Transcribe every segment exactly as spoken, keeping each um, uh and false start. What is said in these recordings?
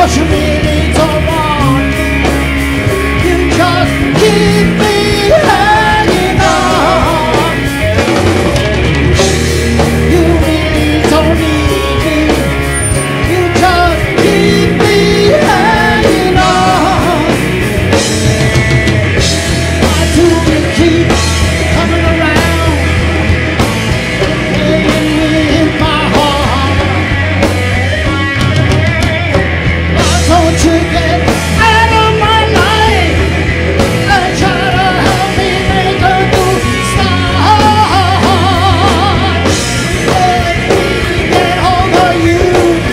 'cause you really don't want me. You just keep me hanging on. You really don't need me. You just keep me hanging on. Why do you keep coming around, playing with my heart? Why don't you get out of my life and try to help me make a new start? Let me get hold of you,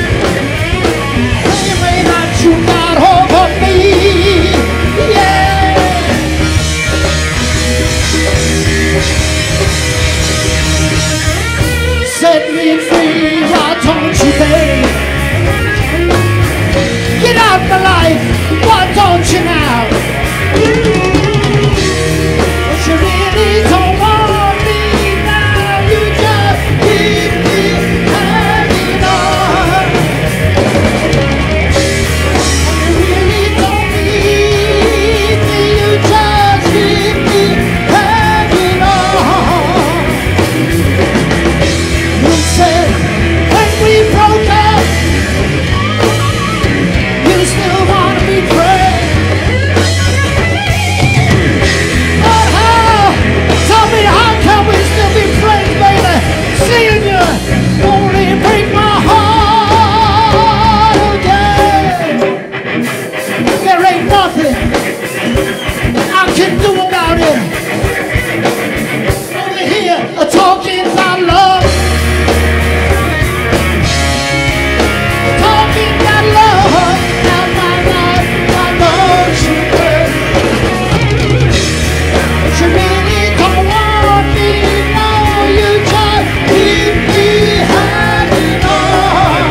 the way that you got hold of me, yeah. Set me free, why don't you, babe? Get out my life, why don't you now? But you really don't want me now. You just keep me hanging on. You really don't need me. You just keep me hanging on. You said when we broke up, you still wanna be friends. But how? Tell me, how can we still be friends, baby? Seeing you only break my heart again. There ain't nothing I can do about it. Over here, a talking about love, talking about love. Now my life, why don't you work? But you really don't want me, no. You just keep me hanging on.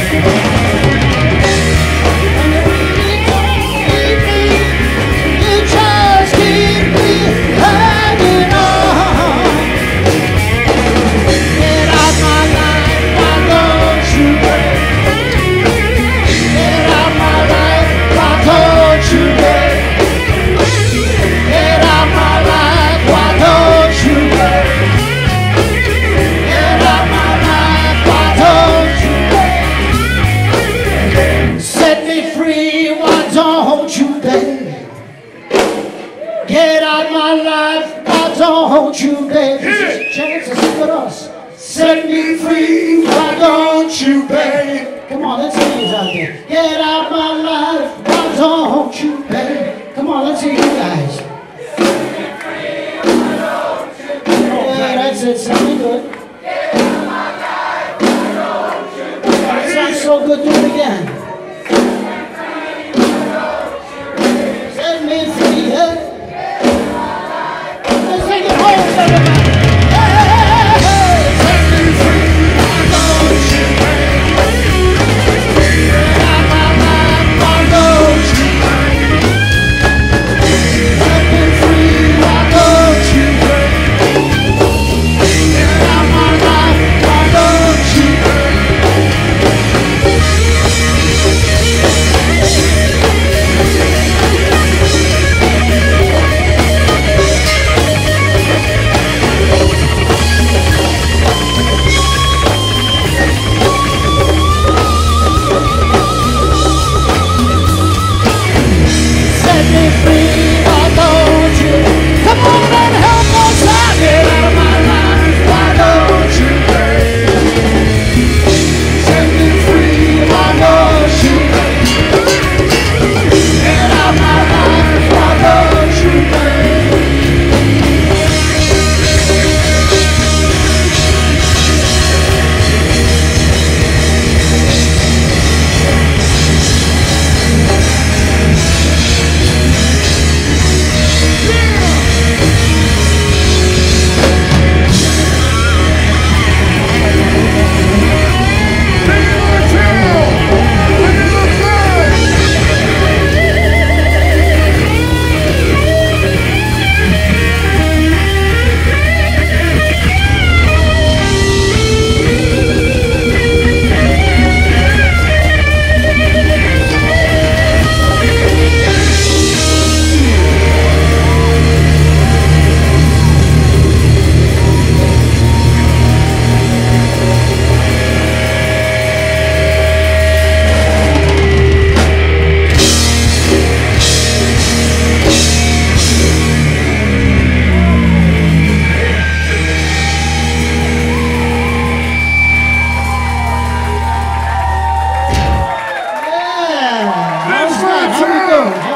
And you really don't need me. You just keep me hanging on. Get out my life, why don't you work? Get out my life, why don't you work? Get out my life, why don't you work? Get out my life, why don't you work? Set me free, why don't you, babe? Get out my life, why don't you, babe? This is a chance to sing with us. Set me free, why don't you, babe? Come on, let's hear these out there. Get out my life, why don't you, babe? Come on, let's hear you guys. Yeah, that's it, sounding good. That sounds so good, do it again. Set me free, yeah. Let's take it home, everybody. Hey, set me free, why don't you, babe? Get out my life, world.